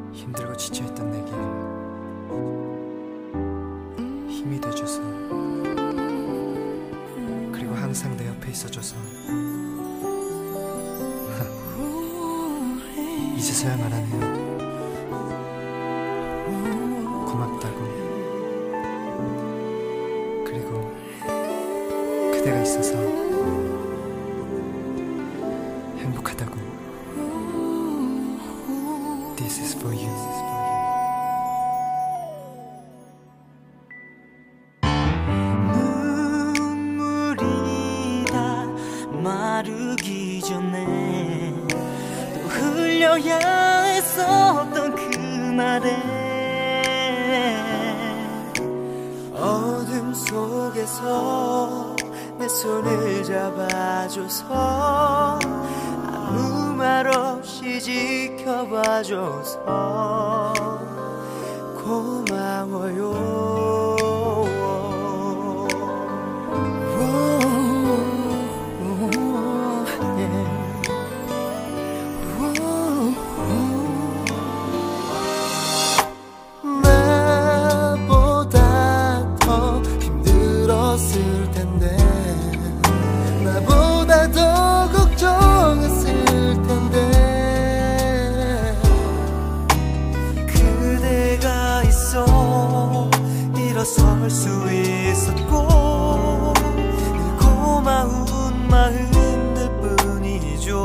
힘들고 지쳐있던 내게 힘이 돼줘서, 그리고 항상 내 옆에 있어줘서 이제서야 말하네요. 고맙다고. 그리고 그대가 있어서 행복하다고. This is for you. 눈물이 다 마르기 전에 또 흘려야 했었던 그날에 어둠 속에서 내 손을 잡아줘서 아무 말 없이 지켜봐줘서 고마워요. 나보다 더 힘들었을 텐데, 나보다 더 걱정했을 텐데, 그대가 있어 일어설 수 있었고 고마운 마음들 뿐이죠.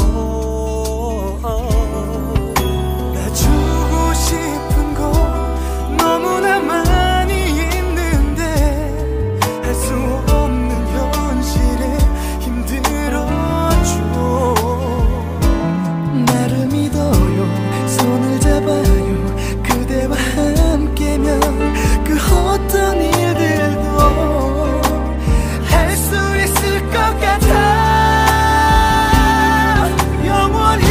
나 주고 싶은 거 너무나 많이 있는데 할 수 없는 현실에 힘들었죠. 나를 믿어요. 손을 잡아요. 그대와 함께면 그 어떤 일들도 할 수 있을 것 같아. 영원히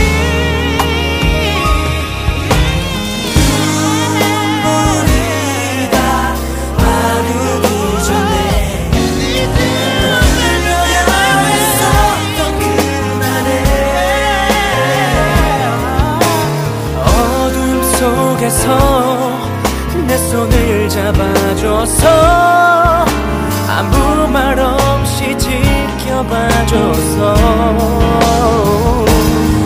눈물이 다 마르기 전에 흘려야 했었던 그날에 어둠 속에서 내 손을 잡아줘서 아무 말 없이 지켜봐줘서